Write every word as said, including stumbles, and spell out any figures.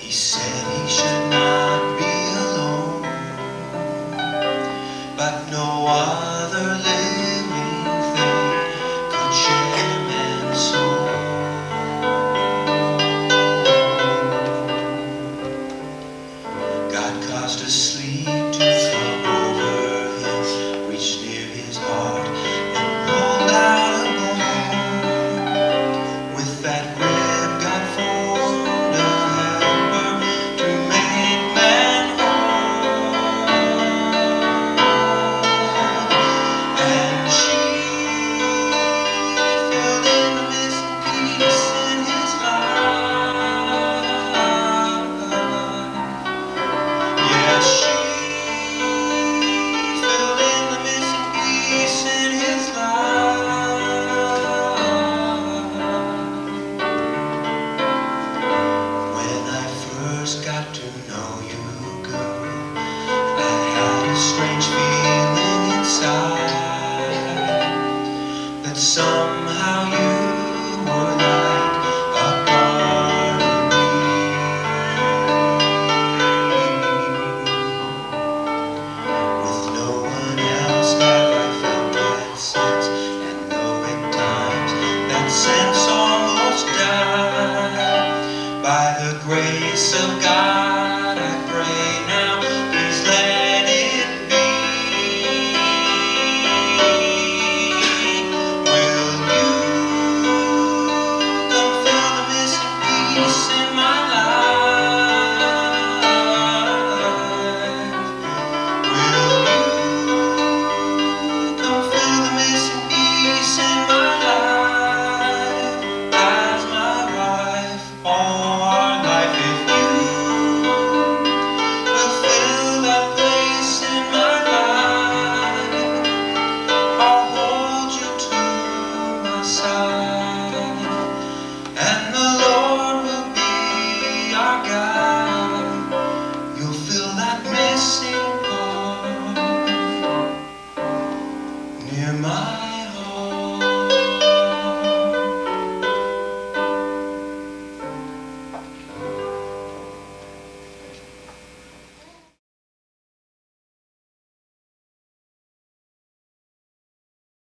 He said he should not be alone, but no other living thing could share man's soul. God caused a sleep to come over him, reached near his heart and pulled out a bone. With that rib God formed a helper to make man whole. And she filled in the missing piece in his life. Yes, she filled in the missing piece in his life. When I first got to know you, girl, I had a strange feeling inside that somehow you were like a part of me. With no one else have I felt that sense, and though at times that sense almost died, by the grace of God I pray now, please let it be. Will you come fill the missing piece in my life? Will you come fill the missing piece in my life as my wife all our life? If you will fill that place in my life, I'll hold you to my side, and the Lord will be our guide.